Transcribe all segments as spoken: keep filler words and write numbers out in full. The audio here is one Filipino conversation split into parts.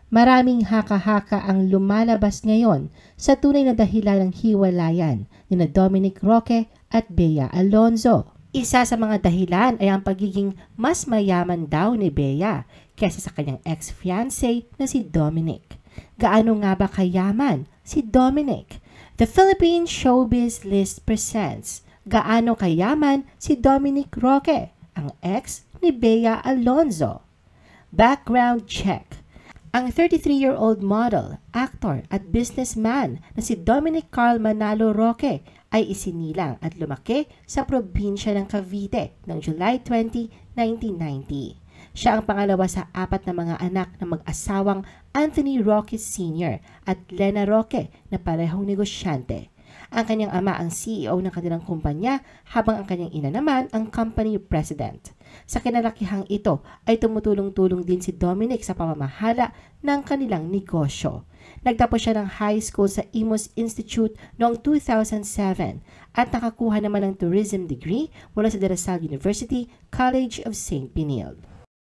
Maraming haka-haka ang lumalabas ngayon sa tunay na dahilan ng hiwalayan ni na Dominic Roque at Bea Alonzo. Isa sa mga dahilan ay ang pagiging mas mayaman daw ni Bea kaysa sa kanyang ex-fiancé na si Dominic. Gaano nga ba kayaman si Dominic? The Philippine Showbiz List presents Gaano kayaman si Dominic Roque, ang ex ni Bea Alonzo. Background check. Ang thirty-three-year-old model, actor at businessman na si Dominic Carl Manalo Roque ay isinilang at lumaki sa probinsya ng Cavite noong July twentieth, nineteen ninety. Siya ang pangalawa sa apat na mga anak ng mag-asawang Anthony Roque Senior at Lena Roque na parehong negosyante. Ang kanyang ama ang C E O ng kanilang kumpanya habang ang kanyang ina naman ang company president. Sa kinalakihang ito ay tumutulong-tulong din si Dominic sa pamamahala ng kanilang negosyo. Nagtapos siya ng high school sa Imus Institute noong two thousand seven at nakakuha naman ng tourism degree mula sa De La Salle University, College of Saint Benilde.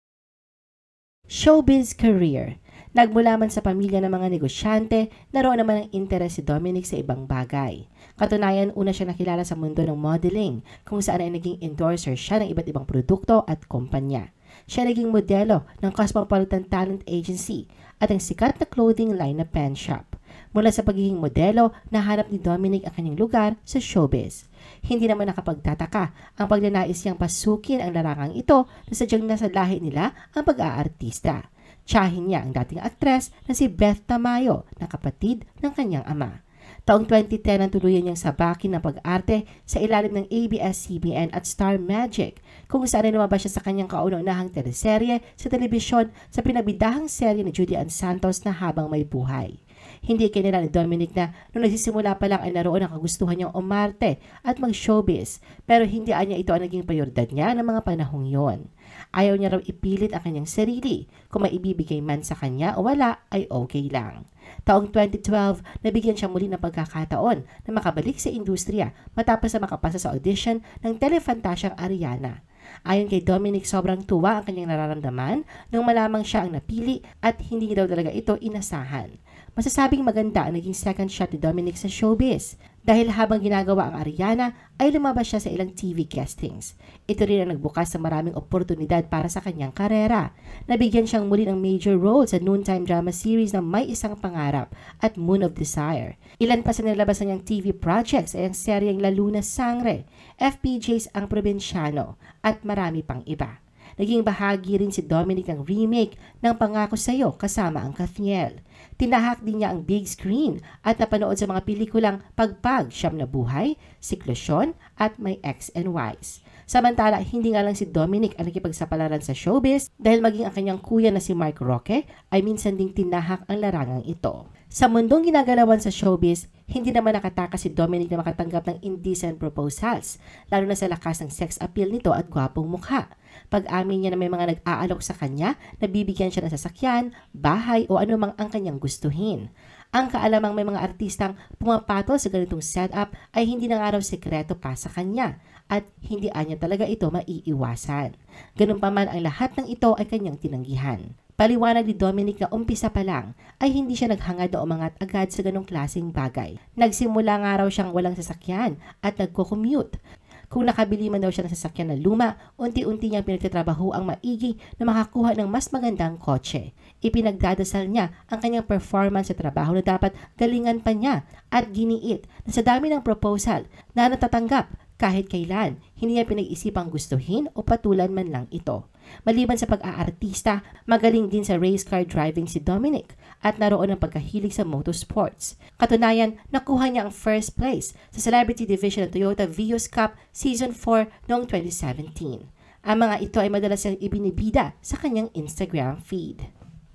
Showbiz career. Nagmula man sa pamilya ng mga negosyante, naroon naman ang interes si Dominic sa ibang bagay. Katunayan, una siya nakilala sa mundo ng modeling, kung saan ay naging endorser siya ng iba't ibang produkto at kumpanya. Siya naging modelo ng Cosmopolitan Talent Agency at ang sikat na clothing line na Pen Shop. Mula sa pagiging modelo, nahanap ni Dominic ang kanyang lugar sa showbiz. Hindi naman nakapagtataka ang pagnanais niyang pasukin ang larangang ito na sadyang nasa lahi nila ang pag-aartista. Tiyahin niya ang dating aktres na si Beth Tamayo na kapatid ng kanyang ama. Taong twenty ten ang tuluyan niyang sabakin ng pag-arte sa ilalim ng A B S C B N at Star Magic, kung saan ay lumabas siya sa kanyang kauna-unahang teleserye sa telebisyon sa pinabidahang serye ni Judy Ann Santos na Habang May Buhay. Hindi kinila ni Dominic na nung nagsisimula pa lang ay naroon ang kagustuhan niyang umarte at mag-showbiz, pero hindi anya ito ang naging prioridad niya ng mga panahong yon. Ayaw niya raw ipilit ang kanyang sarili. Kung maibibigay man sa kanya o wala ay okay lang. Taong twenty twelve, nabigyan siya muli ng pagkakataon na makabalik sa industriya matapos na makapasa sa audition ng Telefantasyang Ariana. Ayon kay Dominic, sobrang tuwa ang kanyang nararamdaman nung malamang siya ang napili at hindi daw talaga ito inasahan. Masasabing maganda ang naging second shot ni Dominic sa showbiz dahil habang ginagawa ang Ariana ay lumabas siya sa ilang T V castings. Ito rin ang nagbukas sa maraming oportunidad para sa kanyang karera. Nabigyan siyang muli ng major role sa noontime drama series na May Isang Pangarap at Moon of Desire. Ilan pa sa nilabas na niyang T V projects ay ang seryeng La Luna Sangre, F P J's Ang Probinsyano at marami pang iba. Naging bahagi rin si Dominic ng remake ng Pangako Sa'yo kasama ang Kathniel. Tinahak din niya ang big screen at napanood sa mga pelikulang Pagpag, Siyam na Buhay, Siklusyon at My X and Y's. Samantala, hindi nga lang si Dominic ang nakipagsapalaran sa showbiz dahil maging ang kanyang kuya na si Mark Roque ay minsan ding tinahak ang larangang ito. Sa mundong ginagalawan sa showbiz, hindi naman nakatakas si Dominic na makatanggap ng indecent proposals, lalo na sa lakas ng sex appeal nito at gwapong mukha. Pag-amin niya na may mga nag-aalok sa kanya, nabibigyan siya ng sasakyan, bahay o anumang ang kanyang gustuhin. Ang kaalamang may mga artistang pumapatol sa ganitong setup ay hindi na nga raw sekreto pa sa kanya at hindi anya talaga ito maiiwasan. Ganun pa man, ang lahat ng ito ay kanyang tinanggihan. Paliwanag ni Dominic na umpisa pa lang ay hindi siya naghangad na umangat agad sa ganong klaseng bagay. Nagsimula nga raw siyang walang sasakyan at nagko-commute. Kung nakabili man daw siya ng sasakyan na luma, unti-unti niyang pinagtatrabaho ang maigi na makakuha ng mas magandang kotse. Ipinagdadasal niya ang kanyang performance sa trabaho na dapat galingan pa niya at giniit na sa dami ng proposal na natatanggap kahit kailan, hindi niya pinag-isipang gustuhin o patulan man lang ito. Maliban sa pag-aartista, magaling din sa race car driving si Dominic at naroon ang pagkahilig sa motorsports. Katunayan, nakuha niya ang first place sa celebrity division ng Toyota Vios Cup Season four noong twenty seventeen. Ang mga ito ay madalas siyang ibinibida sa kanyang Instagram feed.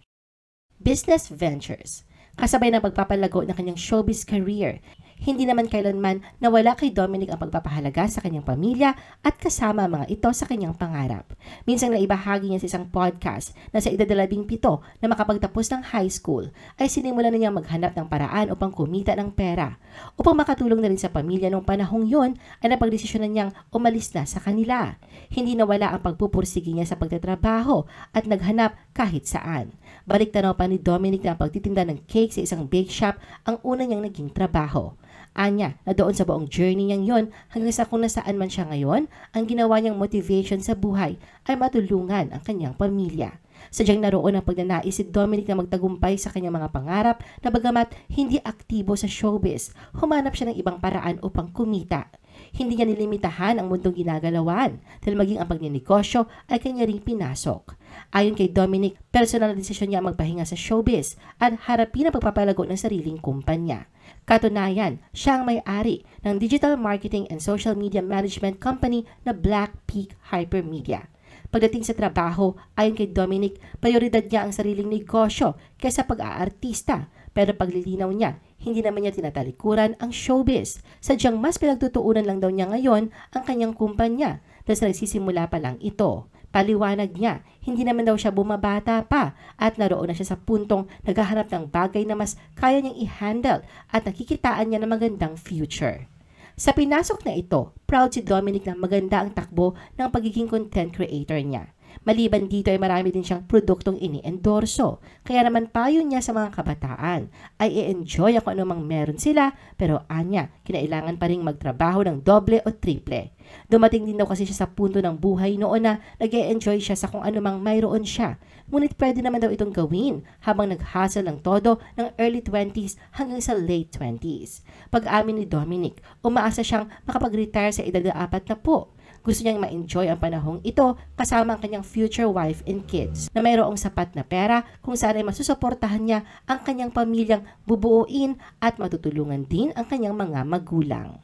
Business ventures. Kasabay ng pagpapalago ng kanyang showbiz career, hindi naman kailanman nawala kay Dominic ang pagpapahalaga sa kanyang pamilya at kasama ang mga ito sa kanyang pangarap. Minsan naibahagi niya sa isang podcast na sa edad labing pito na makapagtapos ng high school ay sinimulan na niyang maghanap ng paraan upang kumita ng pera. Upang makatulong na rin sa pamilya noong panahong yon ay napagdesisyonan niyang umalis na sa kanila. Hindi nawala ang pagpupursige niya sa pagtatrabaho at naghanap kahit saan. Balik tanaw pa ni Dominic na ang pagtitinda ng cake sa isang bake shop ang una niyang naging trabaho. Anya na doon sa buong journey niyang yon hanggang sa kung nasaan man siya ngayon, ang ginawa niyang motivation sa buhay ay matulungan ang kanyang pamilya. Sadyang naroon ang pagnanais si Dominic na magtagumpay sa kanyang mga pangarap na bagamat hindi aktibo sa showbiz, humanap siya ng ibang paraan upang kumita. Hindi niya nilimitahan ang mundong ginagalawan dahil maging ang pagninegosyo ay kanya ring pinasok. Ayon kay Dominic, personal na desisyon niya ang magpahinga sa showbiz at harapin ang pagpapalago ng sariling kumpanya. Katunayan, siya ang may-ari ng digital marketing and social media management company na Black Peak Hypermedia. Pagdating sa trabaho, ayon kay Dominic, prioridad niya ang sariling negosyo kaysa pag-aartista. Pero paglilinaw niya, hindi naman niya tinatalikuran ang showbiz. Sadyang mas pinagtutuunan lang daw niya ngayon ang kanyang kumpanya dahil sa nagsisimula pa lang ito. Paliwanag niya, hindi naman daw siya bumabata pa at naroon na siya sa puntong naghahanap ng bagay na mas kaya niyang i-handle at nakikitaan niya ng magandang future. Sa pinasok na ito, proud si Dominic na maganda ang takbo ng pagiging content creator niya. Maliban dito ay marami din siyang produktong ini-endorso. Kaya naman payo niya sa mga kabataan ay i-enjoy ako anumang meron sila pero anya, kinailangan pa rin magtrabaho ng doble o triple. Dumating din daw kasi siya sa punto ng buhay noon na nag-e-enjoy siya sa kung anumang mayroon siya. Ngunit pwede naman daw itong gawin habang nag-hustle ng todo ng early twenties hanggang sa late twenties. Pag-amin ni Dominic, umaasa siyang makapag-retire sa edad na apat na po. Gusto niyang ma-enjoy ang panahong ito kasama ang kanyang future wife and kids na mayroong sapat na pera kung saan ay masusuportahan niya ang kanyang pamilyang bubuuin at matutulungan din ang kanyang mga magulang.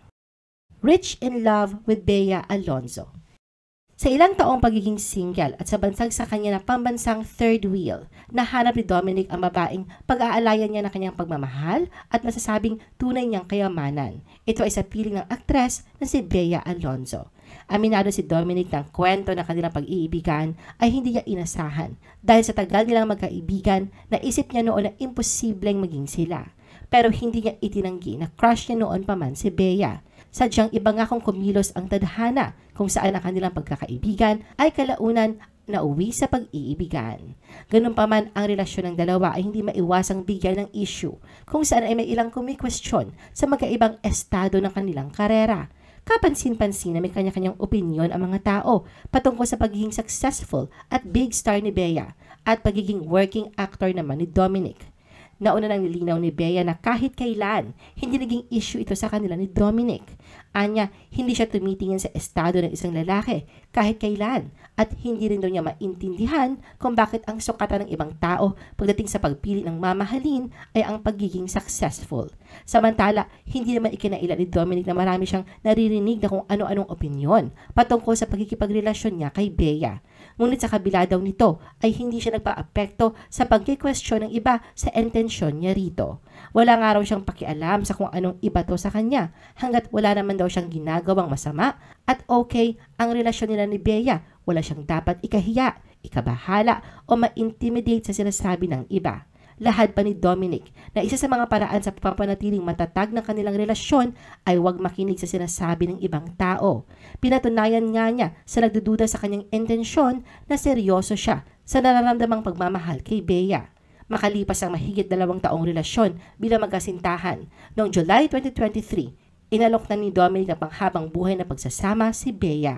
Rich in love with Bea Alonzo. Sa ilang taong pagiging single at sa bansag sa kanya na pambansang third wheel, nahanap ni Dominic ang babaeng pag-aalayan niya ng kanyang pagmamahal at masasabing tunay niyang kayamanan. Ito ay sa piling ng aktres na si Bea Alonzo. Aminado si Dominic ng kwento na kanilang pag-iibigan ay hindi niya inasahan dahil sa tagal nilang magkaibigan, naisip niya noon na imposibleng maging sila. Pero hindi niya itinanggi na crush niya noon pa man si Bea. Sadyang iba nga kung kumilos ang tadhana kung saan ang kanilang pagkakaibigan ay kalaunan na uwi sa pag-iibigan. Ganun pa man ang relasyon ng dalawa ay hindi maiwasang bigyan ng issue kung saan ay may ilang kumikwestiyon sa magkaibang estado ng kanilang karera. Kapansin-pansin na may kanya-kanyang opinyon ang mga tao patungkol sa pagiging successful at big star ni Bea at pagiging working actor naman ni Dominic. Nauna nang nilinaw ni Bea na kahit kailan, hindi naging issue ito sa kanila ni Dominic. Anya, hindi siya tumitingin sa estado ng isang lalaki kahit kailan at hindi rin daw niya maintindihan kung bakit ang sukatan ng ibang tao pagdating sa pagpili ng mamahalin ay ang pagiging successful. Samantala, hindi naman ikinailan ni Dominic na marami siyang naririnig na kung ano-anong opinyon patungkol sa pagkikipagrelasyon niya kay Bea. Ngunit sa kabila daw nito ay hindi siya nagpa-apekto sa pagkikwestiyon ng iba sa intensyon niya rito. Wala nga raw siyang pakialam sa kung anong iba to sa kanya hanggat wala naman daw siyang ginagawang masama at okay ang relasyon nila ni Bea. Wala siyang dapat ikahiya, ikabahala o ma-intimidate sa sinasabi ng iba. Lahad pa ni Dominic na isa sa mga paraan sa papanatiling matatag ng kanilang relasyon ay huwag makinig sa sinasabi ng ibang tao. Pinatunayan nga niya sa nagdududa sa kanyang intensyon na seryoso siya sa nararamdamang pagmamahal kay Bea. Makalipas ang mahigit dalawang taong relasyon bilang magkasintahan, noong July twenty twenty-three, inalok na ni Dominic na panghabang buhay na pagsasama si Bea.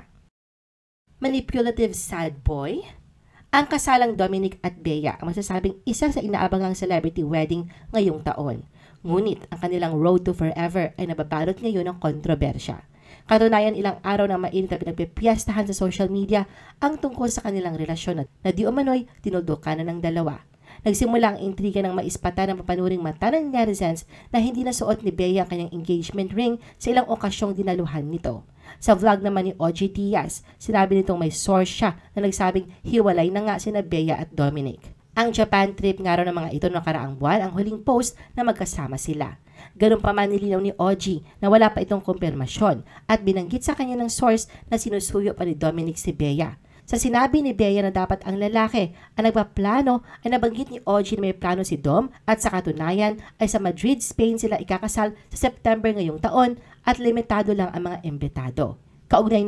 Manipulative sad boy? Ang kasalang Dominic at Bea ang masasabing isa sa inaabangang celebrity wedding ngayong taon. Ngunit ang kanilang road to forever ay nababalot ngayon ng kontrobersya. Katunayan, ilang araw na mainit na pinagpipiyastahan sa social media ang tungkol sa kanilang relasyon na di umano'y tinuldukan na ng dalawa. Nagsimula ang intriga ng maispata ng papanuring mata ng netizens na hindi nasuot ni Bea ang kanyang engagement ring sa ilang okasyong dinaluhan nito. Sa vlog naman ni O G Diaz, sinabi nitong may source siya na nagsabing hiwalay na nga sina Bea at Dominic. Ang Japan trip nga raw ng mga ito noong nakaraang buwan ang huling post na magkasama sila. Ganun pa man nilinaw ni O G na wala pa itong kumpirmasyon at binanggit sa kanya ng source na sinusuyo pa ni Dominic si Bea. Sa sinabi ni Bea na dapat ang lalaki ang nagpaplano ay nabanggit ni O G na may plano si Dom at sa katunayan ay sa Madrid, Spain sila ikakasal sa September ngayong taon at limitado lang ang mga imbitado. Kaugnay nito,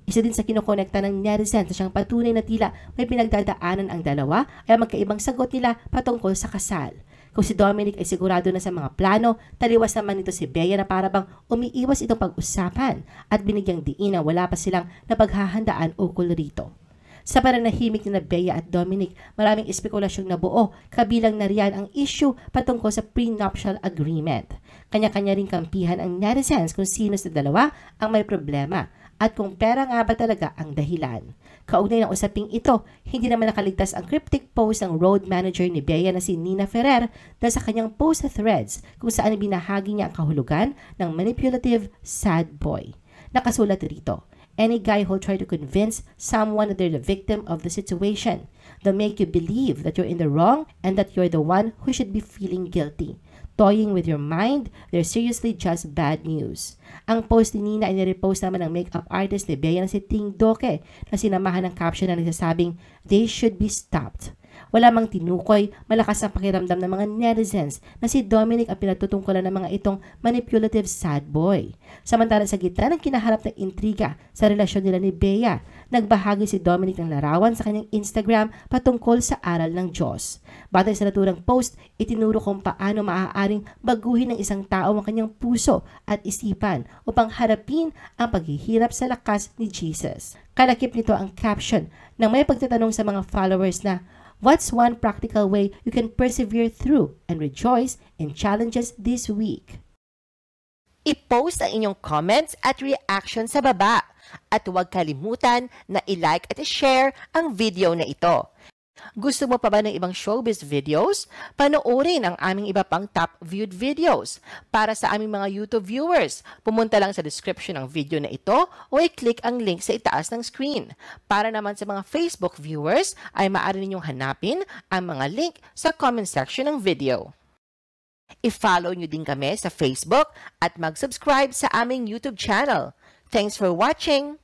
Isa din sa kinokonekta ng netizens na siyang patunay na tila may pinagdadaanan ang dalawa ay ang magkaibang sagot nila patungkol sa kasal. Kung si Dominic ay sigurado na sa mga plano, taliwas naman nito si Bea na parabang umiiwas itong pag-usapan at binigyang diin na wala pa silang napaghahandaan ukol rito. Sa pananahimik ni na Bea at Dominic, maraming espekulasyong nabuo, kabilang na riyan ang issue patungkol sa prenuptial agreement. Kanya-kanya ring kampihan ang netizens kung sino sa dalawa ang may problema at kung pera nga ba talaga ang dahilan. Kaugnay ng usaping ito, hindi naman nakaligtas ang cryptic post ng road manager ni Bea na si Nina Ferrer dahil sa kanyang post sa Threads kung saan binahagi niya ang kahulugan ng manipulative sad boy. Nakasulat rito, "Any guy who'll try to convince someone that they're the victim of the situation. They'll make you believe that you're in the wrong and that you're the one who should be feeling guilty. Toying with your mind, they're seriously just bad news." Ang post ni Nina ay nirepost naman ng makeup artist ni Bea na si Ting Doke na sinamahan ng caption na nagsasabing, "They should be stopped." Wala mang tinukoy, malakas ang pakiramdam ng mga netizens na si Dominic ang pinatutungkulan ng mga itong manipulative sad boy. Samantala sa gitna ng kinaharap na intriga sa relasyon nila ni Bea, nagbahagi si Dominic ng larawan sa kanyang Instagram patungkol sa aral ng Diyos. Batay sa naturang post, itinuro kung paano maaaring baguhin ng isang tao ang kanyang puso at isipan upang harapin ang paghihirap sa lakas ni Jesus. Kalakip nito ang caption nang may pagtatanong sa mga followers na, "What's one practical way you can persevere through and rejoice in challenges this week?" I-post ang inyong comments at reaction sa baba. At huwag kalimutan na i-like at i-share ang video na ito. Gusto mo pa ba ng ibang showbiz videos? Panoorin ang aming iba pang top viewed videos. Para sa aming mga YouTube viewers, pumunta lang sa description ng video na ito o i-click ang link sa itaas ng screen. Para naman sa mga Facebook viewers, ay maaari ninyong hanapin ang mga link sa comment section ng video. I-follow nyo din kami sa Facebook at mag-subscribe sa aming YouTube channel. Thanks for watching!